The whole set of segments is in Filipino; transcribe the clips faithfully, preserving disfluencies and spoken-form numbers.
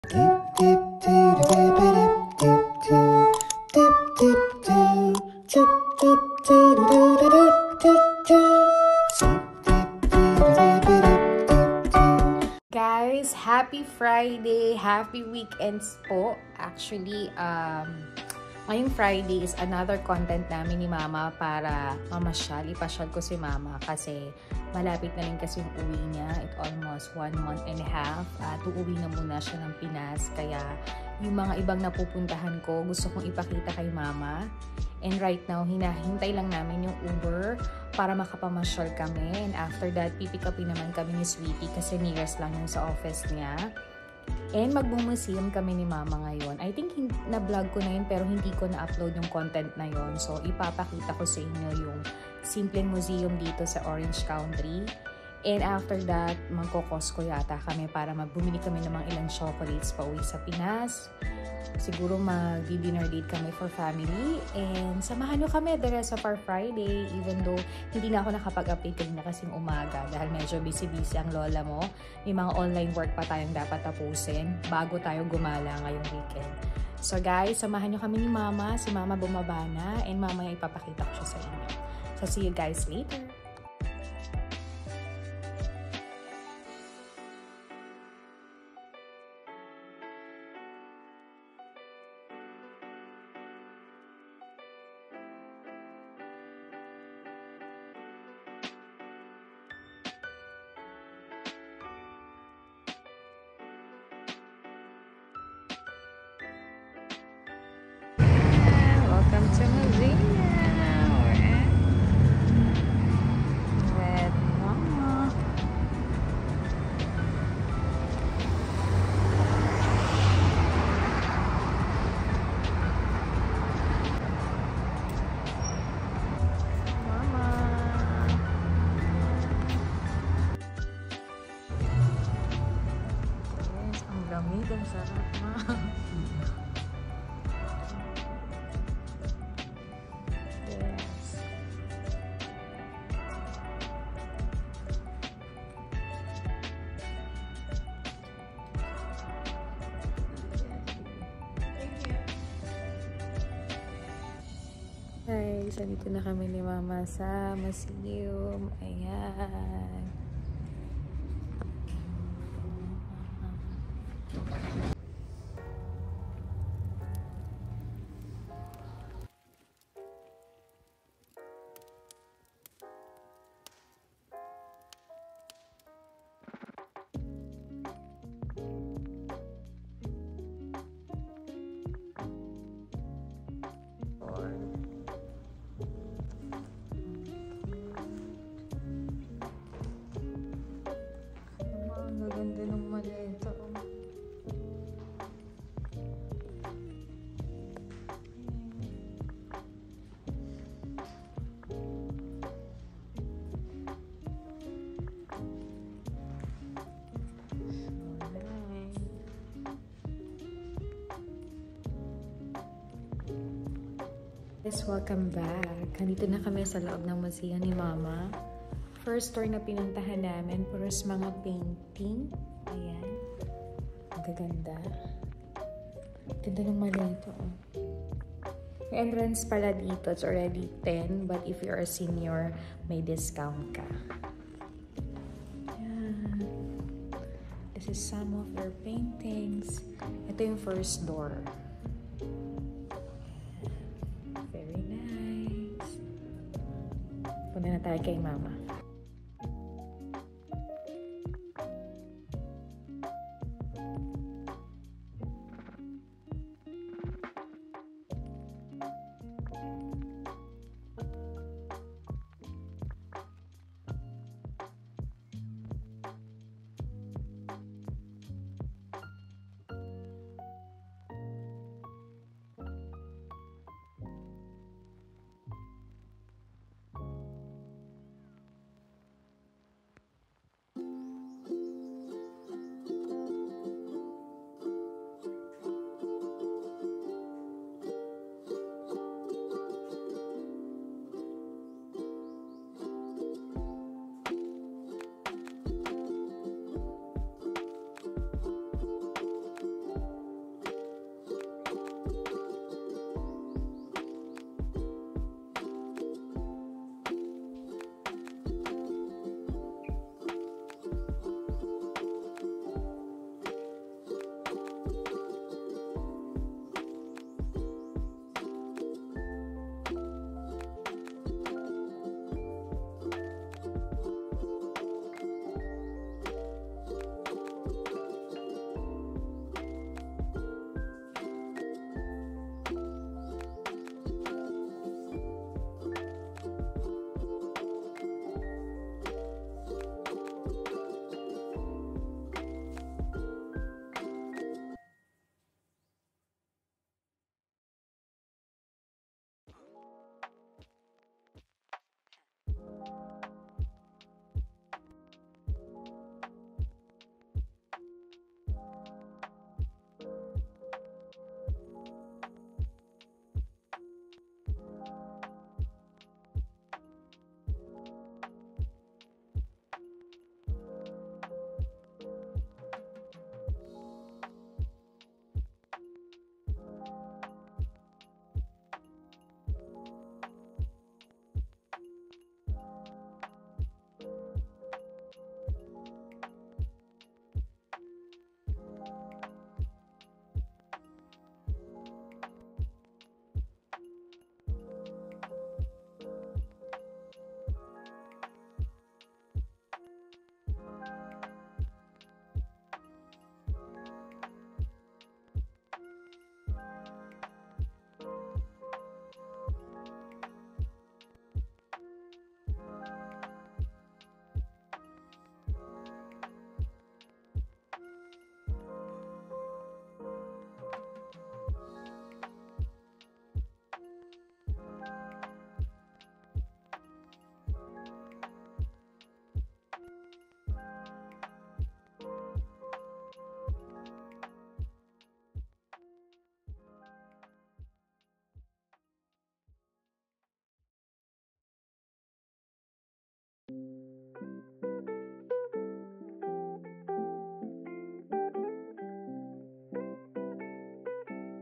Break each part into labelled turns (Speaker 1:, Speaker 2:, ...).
Speaker 1: Guys, happy Friday, happy weekends po. Actually, um, ngayong Friday is another content namin ni Mama para mamasyal. Ipasyal ko si Mama kasi malapit na rin kasi yung uwi niya. It almost one month and a half. At uh, uuwi na muna siya ng Pinas. Kaya yung mga ibang napupuntahan ko, gusto kong ipakita kay Mama. And right now, hinahintay lang namin yung Uber para makapamasyal kami. And after that, pipick upin naman kami ni Sweetie kasi nearest lang yun sa office niya. And magmumuseum kami ni Mama ngayon. I think na-vlog ko na yun pero hindi ko na-upload yung content na yun. So, ipapakita ko sa inyo yung simpleng museum dito sa Orange Country. And after that, magko-Costco yata kami para magbumili kami ng mga ilang chocolates pa uwi sa Pinas. Siguro mag-dinner date kami for family. And samahan nyo kami the rest of our Friday. Even though hindi na ako nakapag-update kanina kasing umaga dahil medyo busy-busy ang lola mo. May mga online work pa tayong dapat tapusin bago tayo gumala ngayong weekend. So guys, samahan nyo kami ni Mama. Si Mama bumaba na and mamaya ipapakita ko siya sa inyo. So see you guys later. Welcome to museum. We're at with Mama. Mama. Yes, ang lamig, ang sarap, Ma. Guys, dito na kami ni Mama sa museum. Ayan. Ganda ng maleta. Yes, welcome back. Nandito na kami sa loob ng museum ni Mama. First store na pinuntahan namin, puros mga painting. Ayan. Ang gaganda. Ganda ng malito. Oh. May entrance pala dito. It's already ten. But if you're a senior, may discount ka. Ayan. This is some of their paintings. Ito yung first door. Very nice. Punta na tayo kay Mama.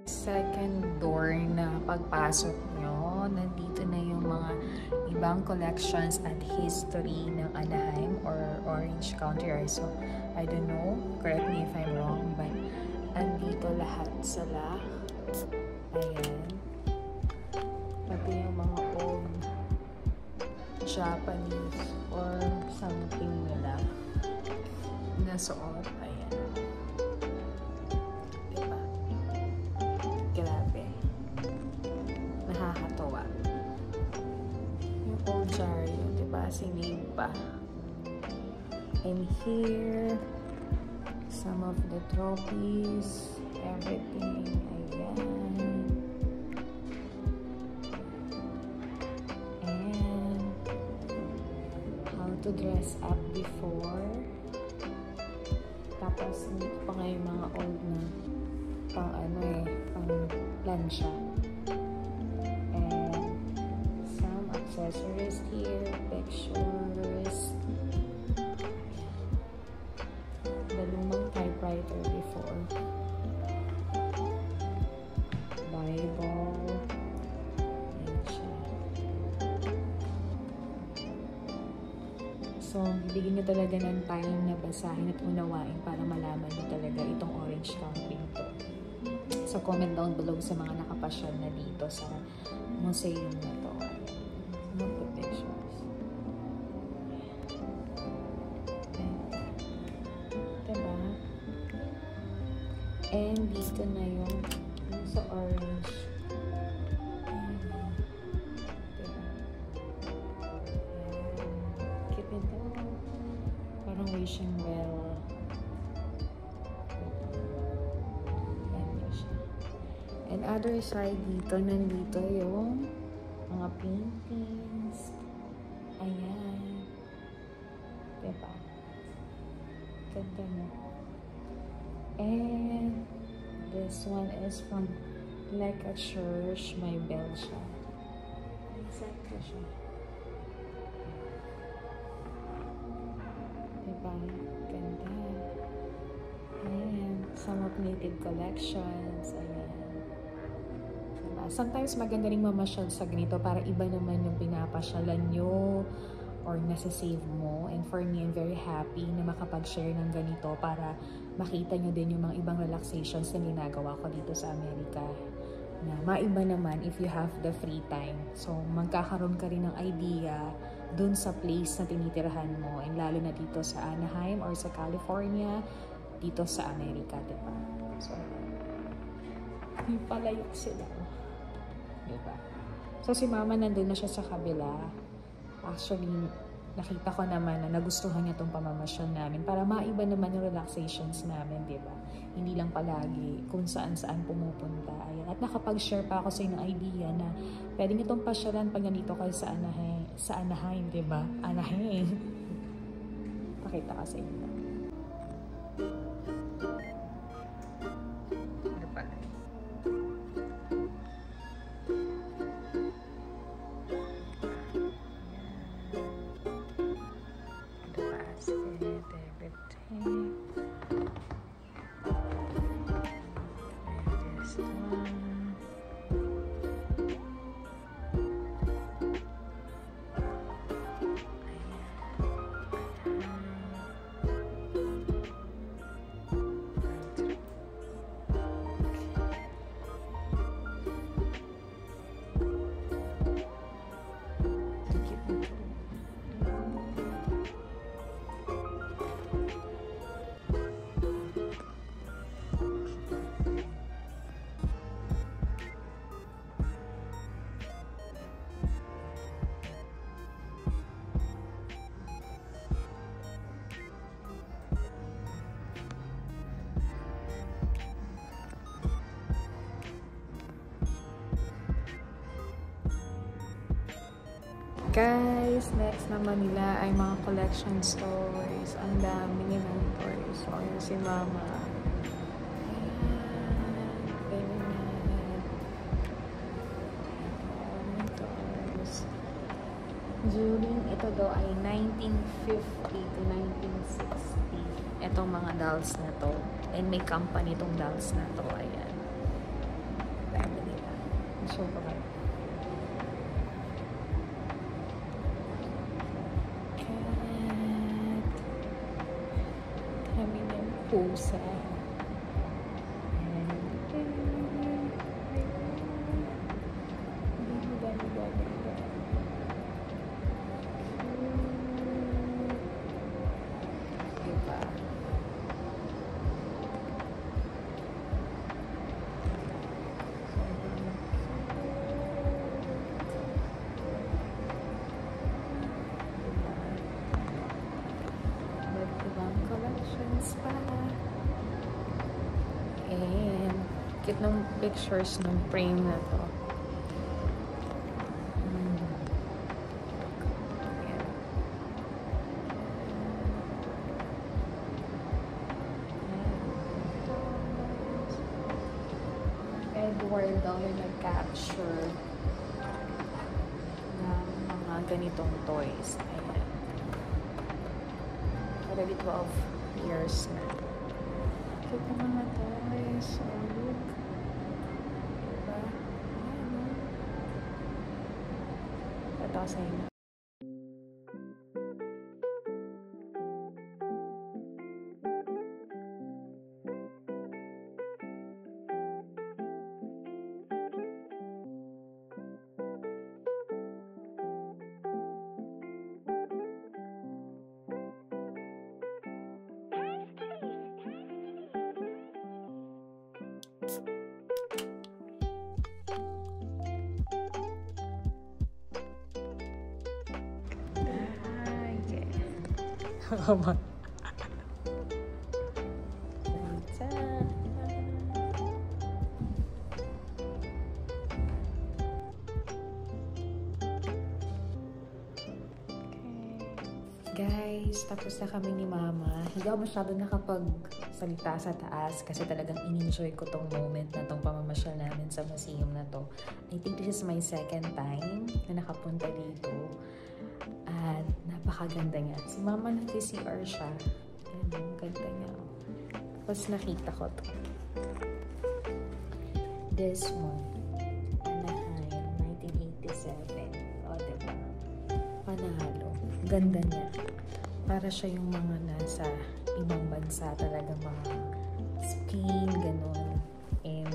Speaker 1: Second door na pagpasok nyo, nandito na yung mga ibang collections at history ng Anaheim or Orange County. So, I don't know, correct me if I'm wrong, but andito lahat sila. Ayan. Pati yung mga old Japanese or something nila na suot. Ayan. Diba? Grabe. Nakakatawa. Yung old Jario, diba? Sinave pa. And here, some of the trophies, everything. Ayan. And how to dress up before. Tapos, hindi pa nga yung mga old na pang ano eh, pang plansya. And some accessories here, pictures. The lumang typewriter before. Bible. Ayan siya. So, bibigyan nyo talaga ng time na basahin at unawain para malaman nyo talaga itong Orange County to. So, comment down below sa mga nakapasyal na dito sa museum na to. Some of the pictures. Diba? And dito na yung, yung sa orange. Diba? Keep it up. Parang wishing well. And other side dito, nandito yung mga paintings. Ayan. Diba? Ganda mo. And this one is from like a church. May bell siya. Exactly siya. Diba? Ganda. Ayan. Some of native collections. Ayan. Diba? Sometimes maganda rin mamasyal sa ganito para iba naman yung pinapasyalan nyo or nasa-save mo. And for me, I'm very happy na makapag-share ng ganito para makita nyo din yung mga ibang relaxations na ginagawa ko dito sa Amerika. Na maiba naman if you have the free time. So, magkakaroon ka rin ng idea dun sa place na tinitirahan mo. And lalo na dito sa Anaheim or sa California, dito sa Amerika, diba? So, yung palayok sila. Diba? So, si Mama nandun na siya sa kabila. Actually, nakita ko naman na nagustuhan niya itong pamamasyal namin para maiba naman yung relaxations namin, di ba? Hindi lang palagi kung saan-saan pumupunta. Ayan. At nakapag-share pa ako sa inyo ng idea na pwede niyo itong pasyalan pag nandito kayo sa Anaheim, sa Anaheim, di ba? Anaheim. Pakita ka sa inyo. Ano pala? Guys, next naman nila ay mga collection stores. Ang dami nilang toys. So, yun si Mama. During ito daw ay nineteen fifty to nineteen sixty. Itong mga dolls na to. And may company itong dolls na to. Ayan. Sobra. Cat. Kami ng pusa. And cute ng pictures ng frame na to. Mm. Ayan. Edward daw yung nag-capture ng mga ganitong toys. Ayan. Already twelve years na. Cute na mga toys. So, look. Diba? Ayan, no? Ito sa inyo. Come on. Guys, tapos na kami ni Mama. Hindi ako masyado nakapagsalita sa taas kasi talagang in-enjoy ko tong moment na tong pamamasyal namin sa museum na to. I think this is my second time na nakapunta dito. At napakaganda niya. Si Mama nag-C R siya. Ayan, ang ganda niya. Tapos nakita ko to. This one. Anaheim, nineteen eighty-seven. O, diba? Panalo. Ganda niya. Para siya yung mga nasa ibang bansa talaga, mga Spain, gano'n. And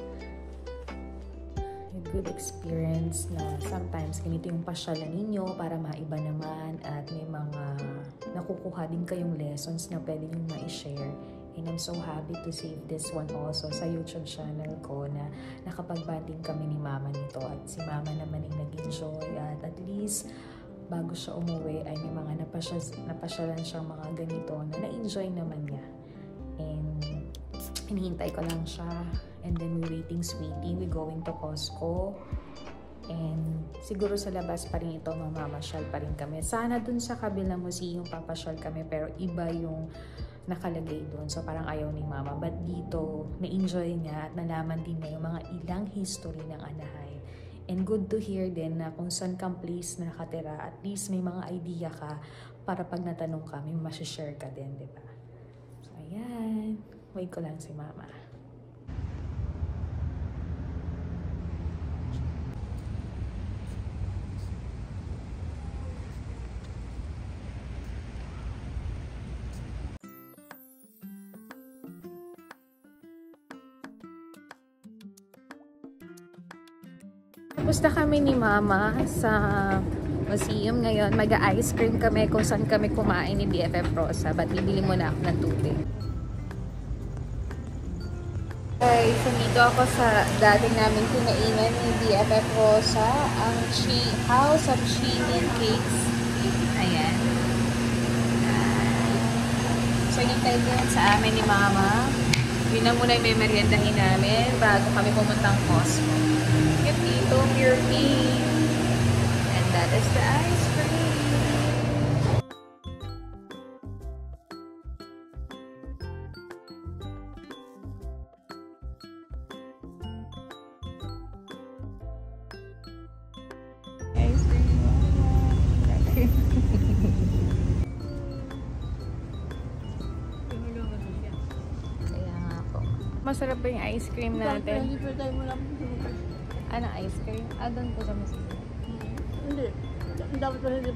Speaker 1: a good experience na sometimes ganito yung pasyalan ninyo para maiba naman at may mga nakukuha din kayong lessons na pwede nyo ma-share. And I'm so happy to save this one also sa YouTube channel ko na nakapag-banding kami ni Mama nito at si Mama naman yung nag-enjoy at at least bago siya umuwi ay may mga napasya, napasyalan siyang mga ganito na na-enjoy naman niya. And hinihintay ko lang siya. And then we waiting, sweetie. We going to Costco. And siguro sa labas pa rin ito, mamamasyal pa rin kami. Sana dun sa kabilang museum papasyal kami pero iba yung nakalagay dun. So parang ayaw ni Mama. But dito, na-enjoy niya at nalaman din niya yung mga ilang history ng Anaheim. And good to hear din na kung saan kang place na nakatira, at least may mga idea ka para pag natanong ka, may masishare ka din, di ba? So, ayan. Wait ko lang si Mama. Tapos na kami ni Mama sa museum ngayon. Mag-ice cream kami kung saan kami kumain ni B F F Rosa. But bibili muna ako ng tubig. Okay, so dito ako sa dating namin kinainan ni B F F Rosa. Ang chi House of Chilin Cakes. Ayan. So hinintay din sa amin ni Mama. Yun na muna yung may meriendahin namin bago kami pumuntang Costco. Get dito, pure tea. And that is the ice cream. Ice cream. Kaya nga po. Masarap ba yung ice cream natin? Ano, ice cream? Ah, doon po sa masaya.
Speaker 2: Hindi. Dapat pa hindi.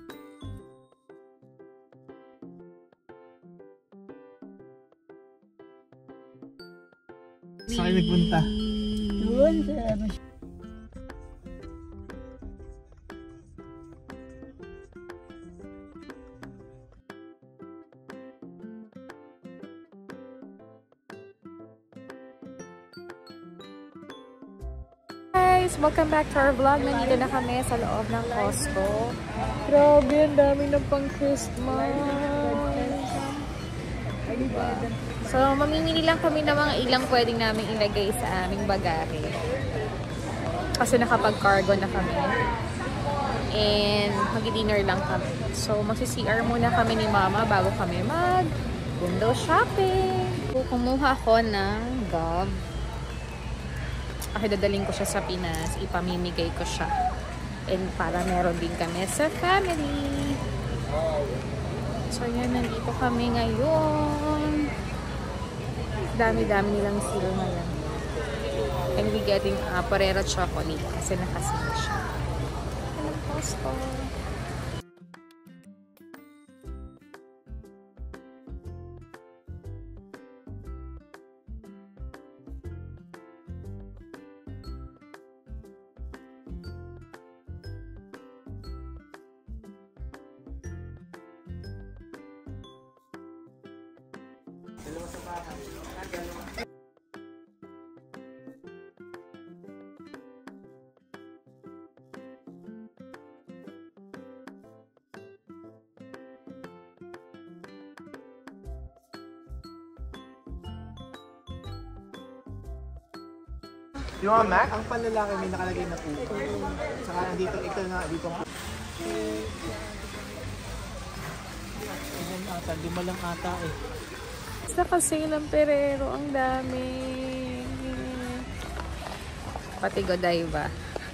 Speaker 3: Saan kayo nagpunta?
Speaker 2: Doon sa ano.
Speaker 1: Guys, welcome back to our vlog. Nandito na kami sa loob ng Costco. Grabe, ang dami ng pang Christmas. Diba? So, mamimili lang kami ng mga ilang pwedeng namin ilagay sa aming bagage. Kasi nakapag-cargo na kami. And mag-dinner lang kami. So, magsi-C R muna kami ni Mama bago kami mag-window shopping. Kumuha ko ng gum. Kasi dadaling ko siya sa Pinas, ipamimigay ko siya. And para meron din kami sa family. So yan, nandito kami ngayon. Dami-dami nilang sila ngayon. And we getting uh, Parera chocolate kasi nakasila siya. Anong Costco?
Speaker 3: Yung mga Mac, ang panlalaki may nakalagay na puto. Saka nandito, ito na, dito nga. Ilan ata, lima lang ata eh.
Speaker 1: Basta kasi ng Perero, ang dami. Pati Godiva.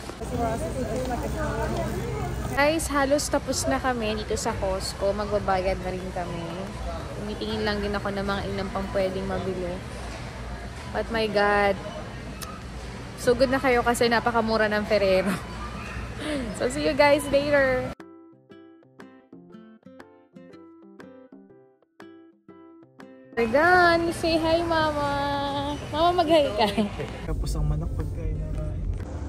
Speaker 1: Guys, halos tapos na kami dito sa Costco. Magbabayad na rin kami. Tumitingin lang din ako ng mga ilang pang pwedeng mabili. But my God, so good na kayo kasi napakamura ng Ferrero. So see you guys later. We're done. Say hi, Mama. Mama, mag-hi ka.
Speaker 3: Tapos ang manok pagkain na kain.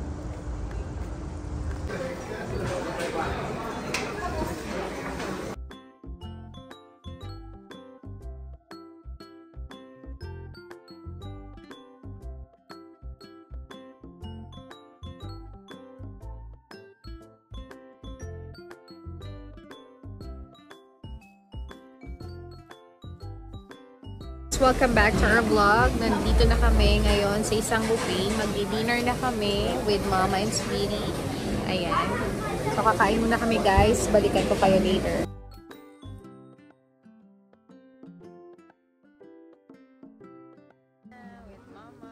Speaker 1: Welcome back to our vlog. Nandito na kami ngayon sa isang buffet. Mag-dinner na kami with Mama and Sweetie. Ayan. So kakain muna kami guys. Balikan ko kayo later. With Mama.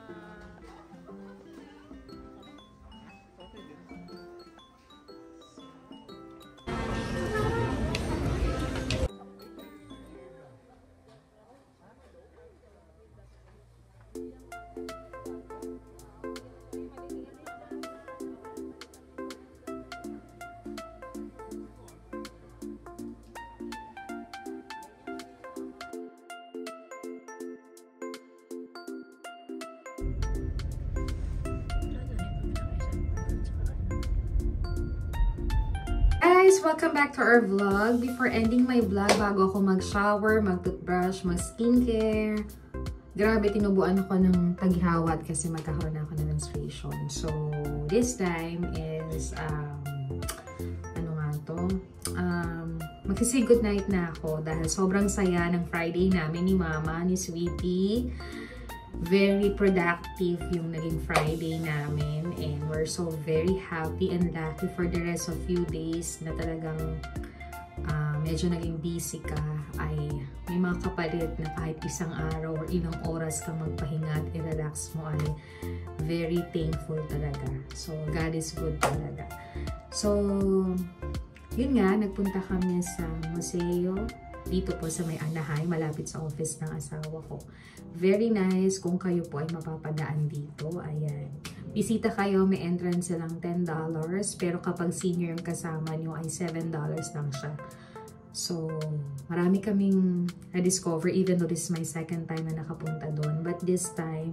Speaker 1: Guys, welcome back to our vlog. Before ending my vlog, bago ako mag-shower, mag-toothbrush, mag-skincare, grabe, tinubuan ako ng taghawat kasi magkakaroon na ako ng menstruation. So, this time is, um, ano nga to? Um, magsisi good night na ako dahil sobrang saya ng Friday namin ni Mama, ni Sweetie. Very productive yung naging Friday namin and we're so very happy and lucky for the rest of few days na talagang uh, medyo naging busy ka ay may mga kapalit na kahit isang araw or ilang oras kang magpahinga at i-relax mo ay very thankful talaga. So, God is good talaga. So, yun nga, nagpunta kami sa museo dito po sa may Anaheim, malapit sa office ng asawa ko. Very nice. Kung kayo po ay mapapadaan dito, ayan. bisita kayo, may entrance silang ten dollars. Pero kapag senior yung kasama nyo ay seven dollars lang siya. So, marami kaming na-discover even though this is my second time na nakapunta doon. But this time,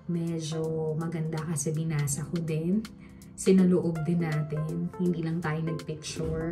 Speaker 1: medyo maganda kasi binasa ko din. Sinaloob din natin. Hindi lang tayo nag-picture.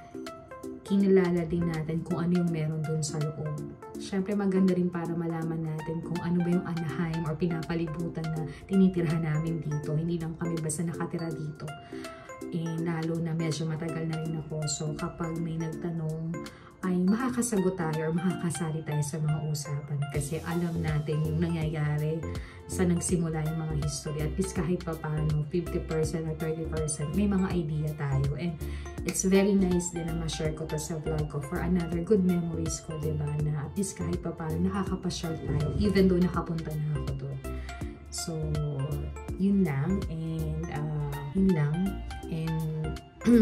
Speaker 1: Kinilala din natin kung ano yung meron doon sa loob. Siyempre maganda rin para malaman natin kung ano ba yung Anaheim or pinapalibutan na tinitirhan namin dito. Hindi lang kami basta nakatira dito. Eh, lalo na medyo matagal na rin ako. So, kapag may nagtanong, ay makakasagot tayo or makakasali tayo sa mga usapan. Kasi alam natin yung nangyayari sa nagsimula yung mga history. At least kahit pa paano, fifty percent or thirty percent, may mga idea tayo. And it's very nice din na ma-share ko to sa vlog ko for another good memories ko, diba? Na at least kahit pa paano, nakakapasyal tayo. Even though nakapunta na ako doon. So, yun lang. And, uh, yun lang. And,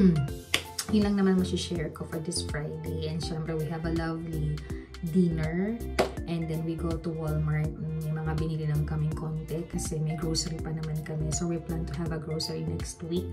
Speaker 1: yun lang naman masishare ko for this Friday. And syempre, we have a lovely dinner. And then, we go to Walmart. May mga binili lang kaming konti kasi may grocery pa naman kami. So, we plan to have a grocery next week.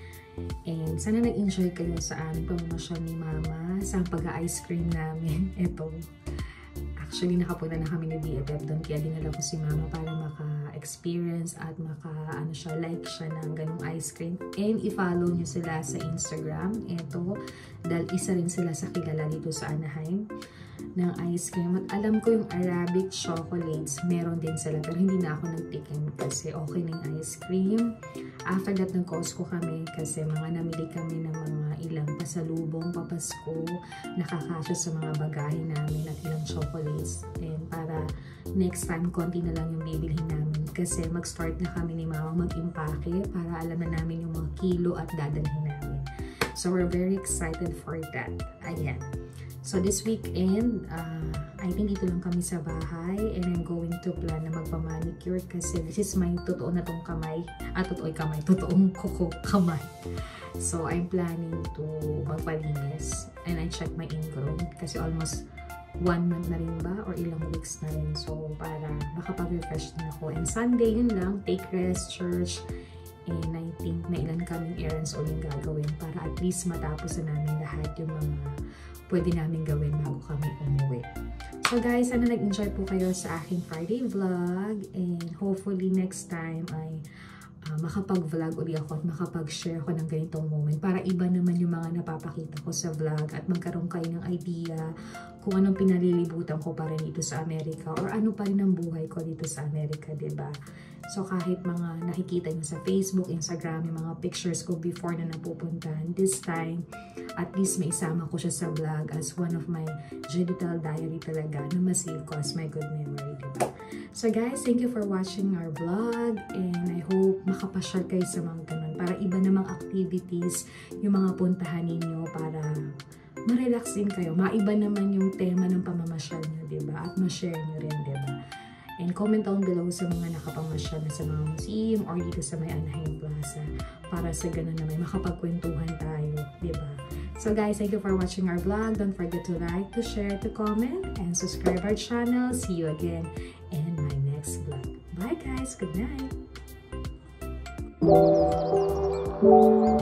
Speaker 1: And sana nag-enjoy kayo sa aming pamamasyal ni Mama sa pag-ice cream namin. Ito. Actually, nakapunta na kami ni B F F doon. Kaya dinala ko si Mama para maka-experience at maka, ano siya, like siya ng ganung ice cream. And i-follow nyo sila sa Instagram. Ito, dahil isa rin sila sa kilala dito sa Anaheim ng ice cream. At alam ko yung Arabic chocolates, meron din sila. Pero hindi na ako nagtikim kasi okay na yung ice cream. After that, nag-Costco kami kasi mga namili kami ng mga ilang pasalubong, papasko, nakakasya sa mga bagahe namin at ilang chocolates. And para next time, konti na lang yung bibilhin namin kasi mag-start na kami ni Mama mag-impake para alam na namin yung mga kilo at dadalhin namin. So, we're very excited for that. Ayan. So, this weekend, uh, I think dito lang kami sa bahay and I'm going to plan na magpa-manicure kasi this is my totoo na tong kamay. Ah, totoo'y kamay. Totoong kuko kamay. So, I'm planning to magpalinis and I check my ingrown kasi almost one month na rin ba or ilang weeks na rin. So, para makapag-refresh din ako. And Sunday, yun lang. Take rest, church. And I think na ilan kaming errands uling gagawin para at least matapos na namin lahat yung mga pwede namin gawin bago kami umuwi. So guys, sana nag-enjoy po kayo sa aking Friday vlog and hopefully next time ay uh, makapag-vlog uli ako at makapag-share ako ng ganitong moment para iba naman yung mga napapakita ko sa vlog at magkaroon kayo ng idea kung anong pinalilibutan ko pa rin dito sa Amerika or ano pa rin ang buhay ko dito sa Amerika, diba? So kahit mga nakikita nyo sa Facebook, Instagram, yung mga pictures ko before na napupuntahan, this time, at least may isama ko siya sa vlog as one of my digital diary talaga na masave ko as my good memory, diba? So guys, thank you for watching our vlog and I hope makapasyal kayo sa mga ganun para iba namang activities yung mga puntahan ninyo para ma-relax din kayo. Maiba naman yung tema ng pamamasyal nyo, diba? At ma-share nyo rin, diba? And comment down below sa mga nakapamasyal na sa mga museum or dito sa may Anaheim Plaza para sa ganun na may makapagkwentuhan tayo, diba? So guys, thank you for watching our vlog. Don't forget to like, to share, to comment, and subscribe our channel. See you again in my next vlog. Bye guys! Good night!